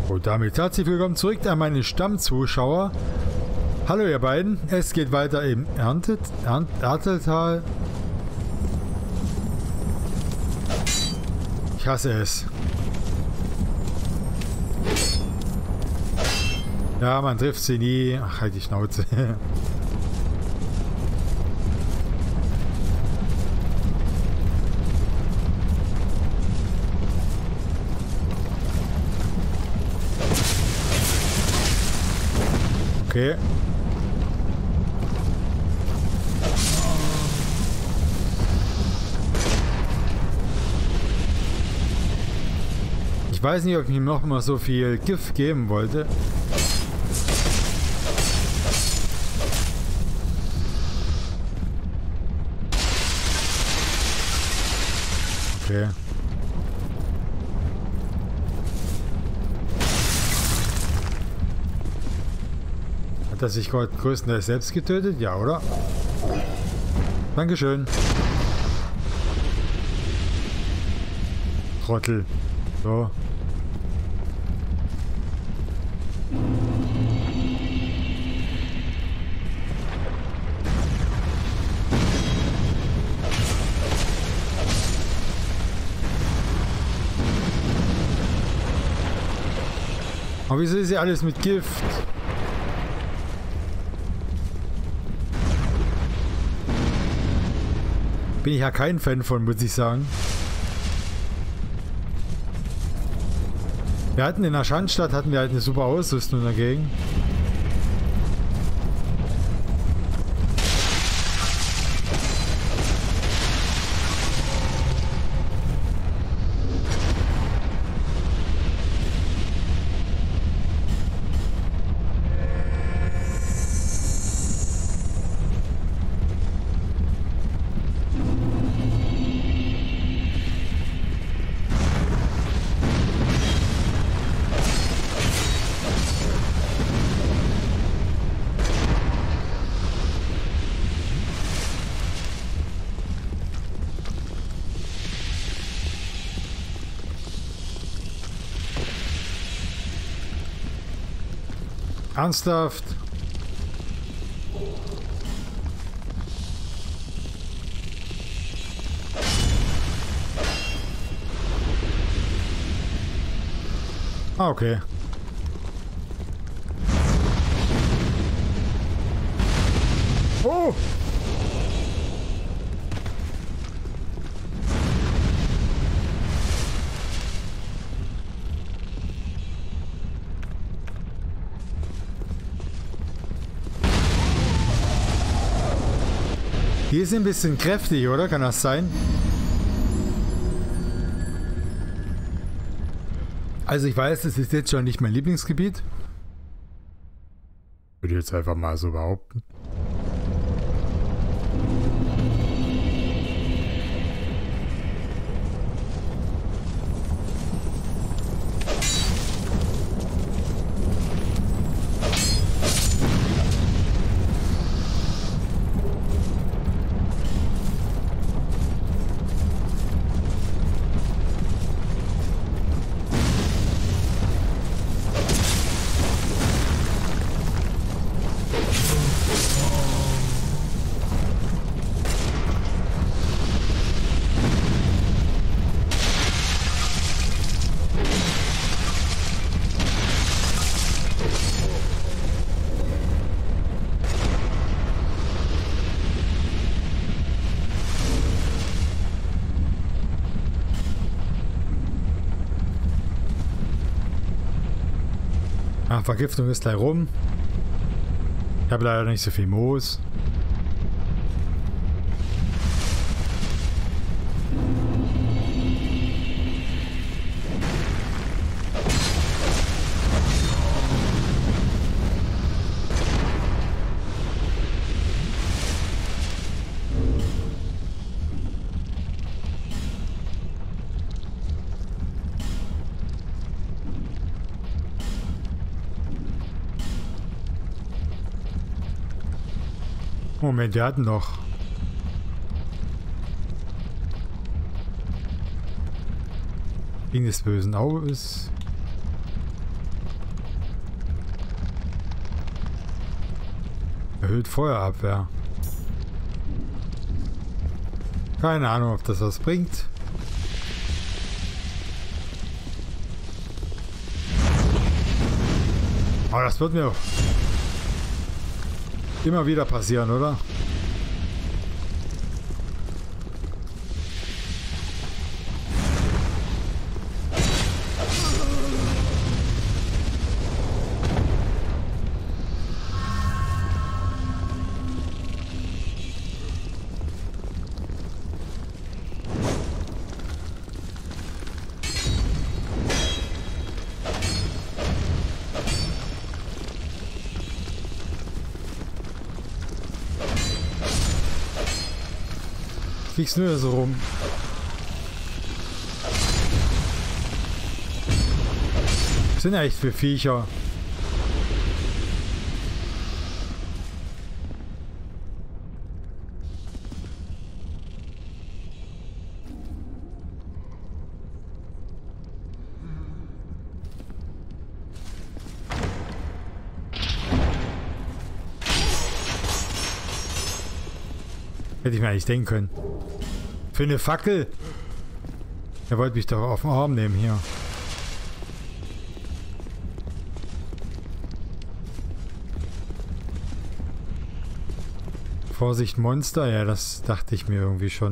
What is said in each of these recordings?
Und damit herzlich willkommen zurück an meine Stammzuschauer. Hallo ihr beiden, es geht weiter im Erntetal. Ich hasse es. Ja, man trifft sie nie. Ach, halt die Schnauze. Okay. Ich weiß nicht, ob ich ihm noch mal so viel Gift geben wollte. Okay. Hat er sich größtenteils selbst getötet? Ja, oder? Dankeschön. Trottel. So. Aber wieso ist hier alles mit Gift? Bin ich ja kein Fan von, muss ich sagen. Wir hatten in der Schandstadt halt eine super Ausrüstung dagegen. Ernsthaft? Ah, okay. Oh! Die ist ein bisschen kräftig, oder? Kann das sein? Also ich weiß, das ist jetzt schon nicht mein Lieblingsgebiet. Würde ich jetzt einfach mal so behaupten. Ah, Vergiftung ist gleich rum. Ich habe leider nicht so viel Moos. Moment, wir hatten doch. Wegen des bösen Auges. Erhöht Feuerabwehr. Keine Ahnung, ob das was bringt. Aber das wird mir immer wieder passieren, oder? Fliegst nur so rum. Was sind ja echt für Viecher? Hätte ich mir eigentlich denken können. Für eine Fackel? Er wollte mich doch auf den Arm nehmen hier. Vorsicht Monster? Ja, das dachte ich mir irgendwie schon.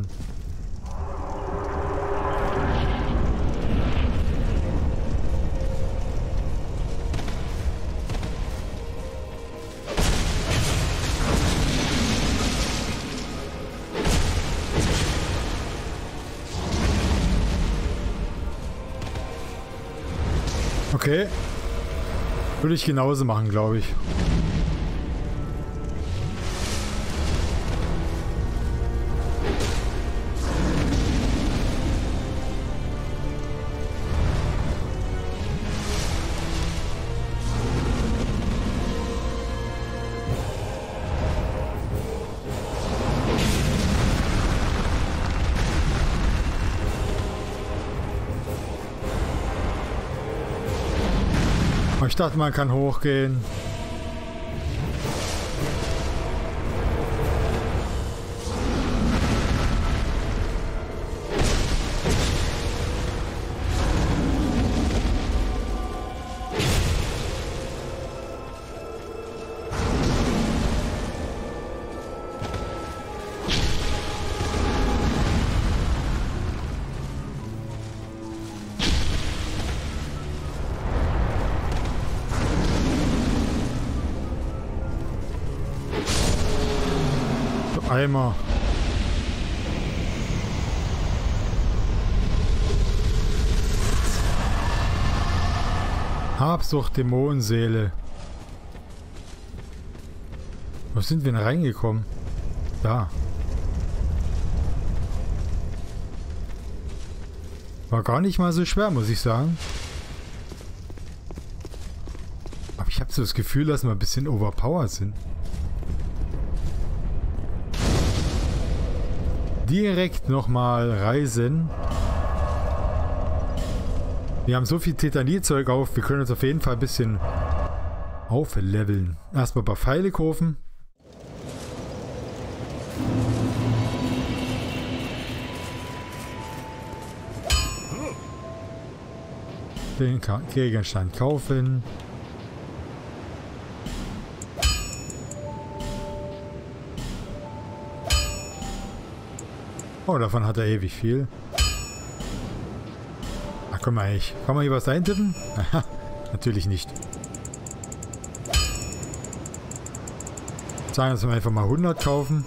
Okay. Würde ich genauso machen, glaube ich. Ich dachte, man kann hochgehen. Eimer. Habsucht, Dämonenseele. Wo sind wir denn reingekommen? Da. War gar nicht mal so schwer, muss ich sagen. Aber ich habe so das Gefühl, dass wir ein bisschen overpowered sind. Direkt nochmal reisen. Wir haben so viel Titanierzeug auf, wir können uns auf jeden Fall ein bisschen aufleveln. Erstmal ein paar Pfeile kaufen. Den Gegenstand kaufen. Oh, davon hat er ewig viel. Ach, guck mal, kann man hier was eintippen? Aha, natürlich nicht. Sagen wir uns einfach mal 100 kaufen.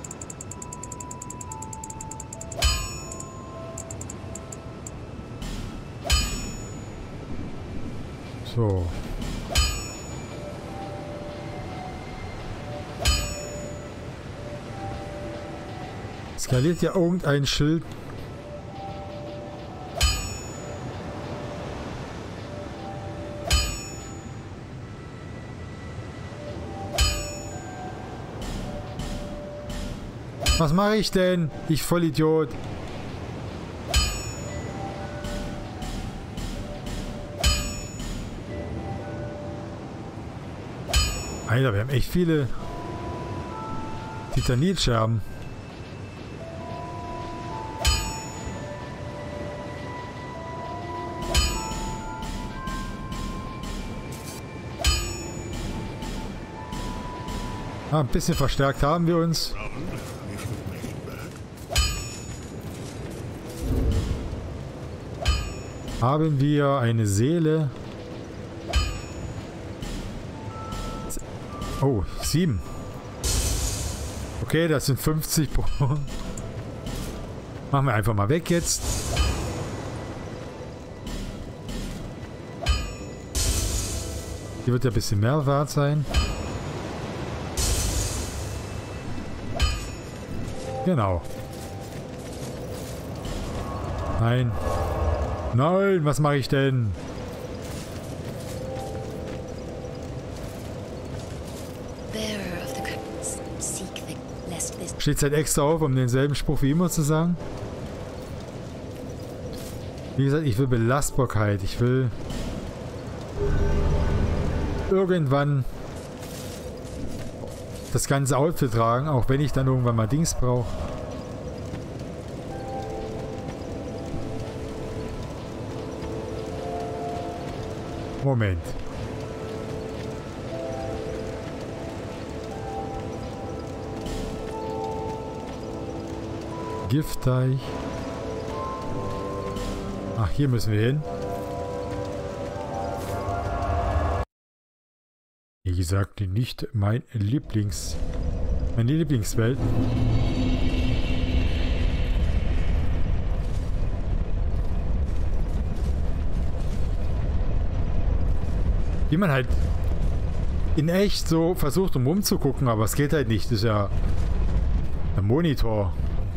So. Skaliert ja irgendein Schild. Was mache ich denn? Ich Vollidiot. Alter, wir haben echt viele Titanitscherben. Ah, ein bisschen verstärkt haben wir uns. Haben wir eine Seele? Oh, 7. Okay, das sind 50 pro. Machen wir einfach mal weg jetzt. Die wird ja ein bisschen mehr wert sein. Genau. Nein. Nein, was mache ich denn? Steht halt extra auf, um denselben Spruch wie immer zu sagen. Wie gesagt, ich will Belastbarkeit. Ich will irgendwann das ganze Outfit tragen, auch wenn ich dann irgendwann mal Dings brauche. Moment. Giftteich. Ach, hier müssen wir hin. Wie gesagt, nicht meine Lieblingswelt. Wie man halt in echt so versucht, um rumzugucken, aber es geht halt nicht. Das ist ja ein Monitor.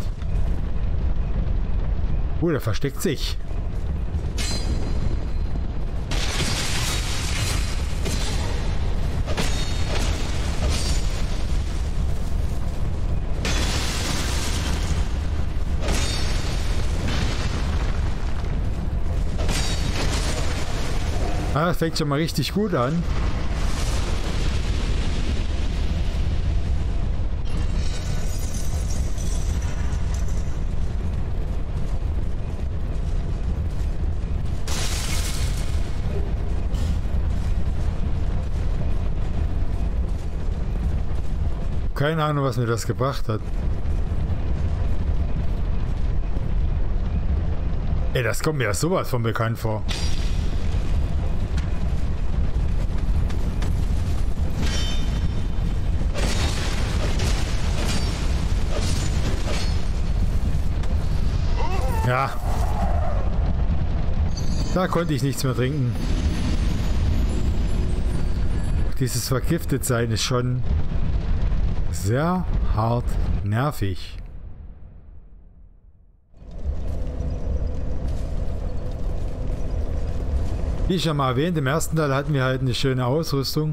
Oh, der versteckt sich. Ah, das fängt schon mal richtig gut an. Keine Ahnung, was mir das gebracht hat. Ey, das kommt mir ja sowas von bekannt vor. Ja. Da konnte ich nichts mehr trinken. Dieses Vergiftetsein ist schon sehr hart nervig. Wie ich schon mal erwähnt, im ersten Teil hatten wir halt eine schöne Ausrüstung.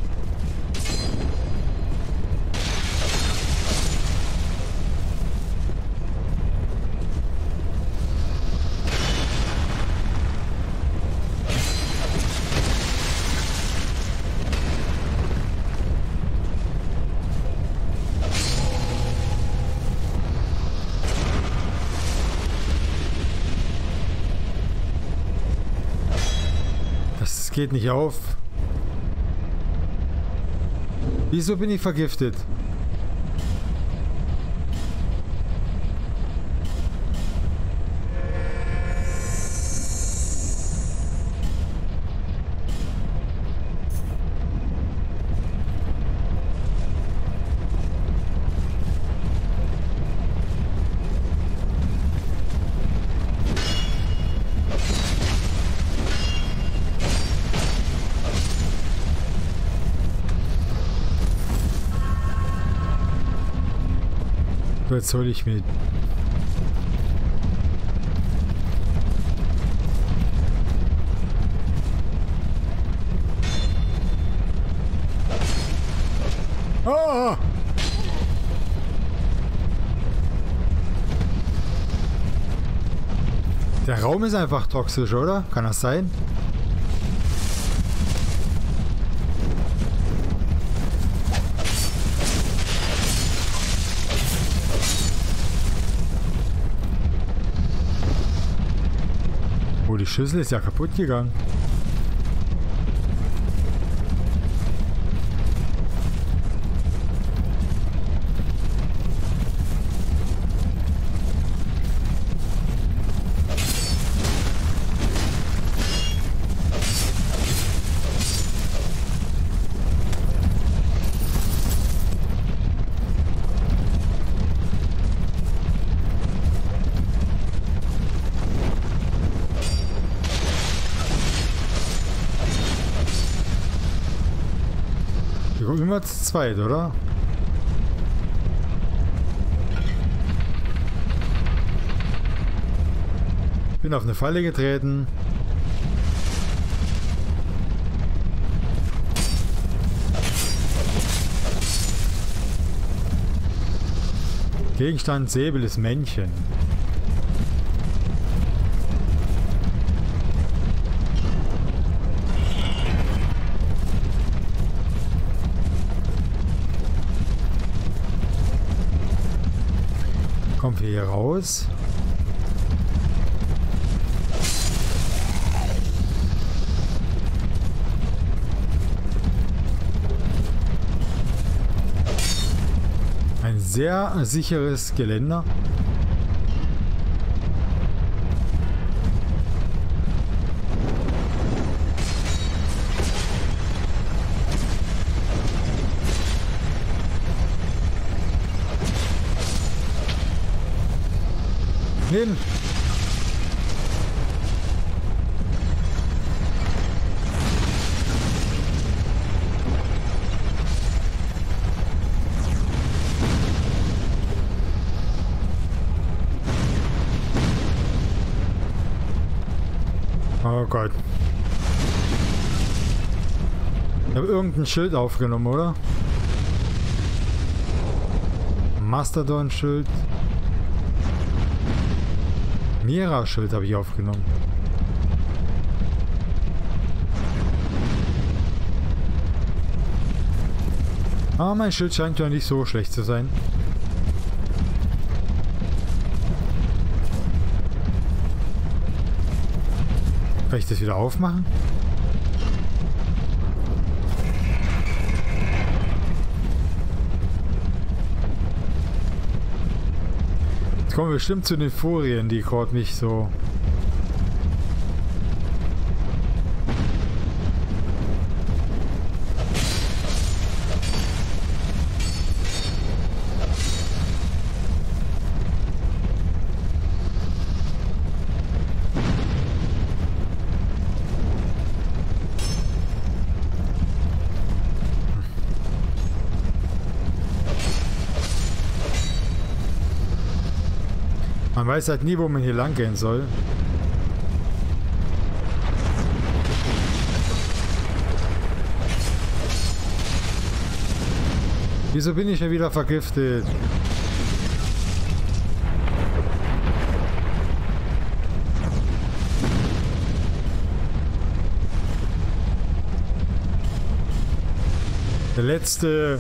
Geht nicht auf. Wieso bin ich vergiftet? Jetzt hole ich mir. Ah! Der Raum ist einfach toxisch, oder? Kann das sein? Schüssel ist ja kaputt gegangen. Wir kommen immer zu zweit, oder? Ich bin auf eine Falle getreten. Gegenstand Säbel ist Männchen. Kommen wir hier raus? Ein sehr sicheres Geländer. Hin. Oh Gott. Ich habe irgendein Schild aufgenommen, oder? Mastodon-Schild. Mira-Schild habe ich aufgenommen. Aber mein Schild scheint ja nicht so schlecht zu sein. Kann ich das wieder aufmachen? Jetzt kommen wir bestimmt zu den Furien, die gerade nicht so... Man weiß halt nie, wo man hier lang gehen soll. Wieso bin ich schon wieder vergiftet? Der letzte...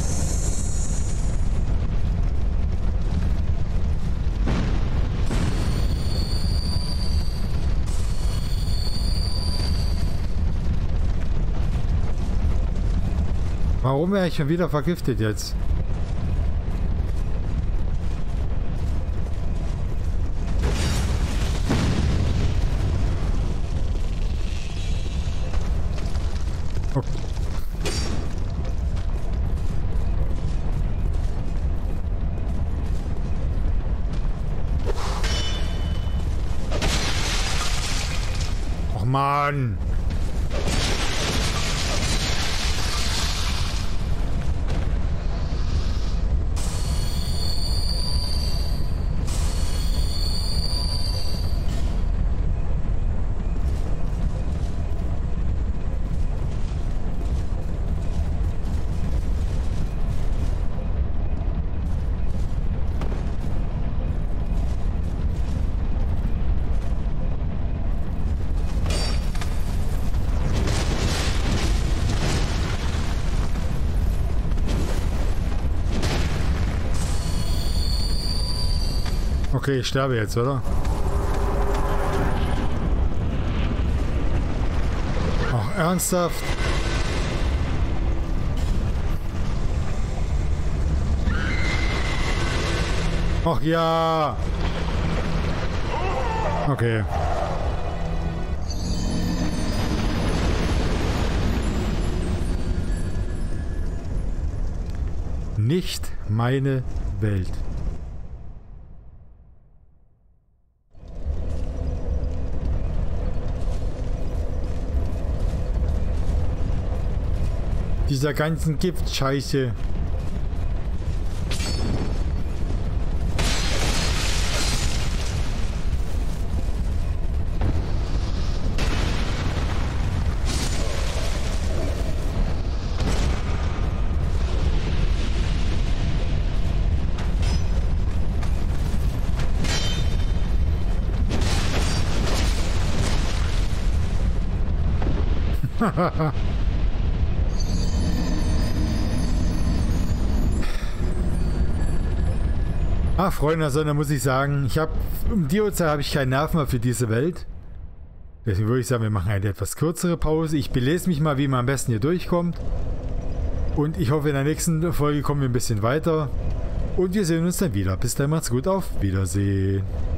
Warum wäre ich schon wieder vergiftet jetzt? Oh. Och Mann! Okay, ich sterbe jetzt, oder? ernsthaft? Ach ja. Okay. Nicht meine Welt. Dieser ganzen Giftscheiße. Ach, Freunde der Sonne, muss ich sagen, um die Uhrzeit habe ich keinen Nerv mehr für diese Welt. Deswegen würde ich sagen, wir machen eine etwas kürzere Pause. Ich belese mich mal, wie man am besten hier durchkommt. Und ich hoffe, in der nächsten Folge kommen wir ein bisschen weiter. Und wir sehen uns dann wieder. Bis dann, macht's gut, auf Wiedersehen.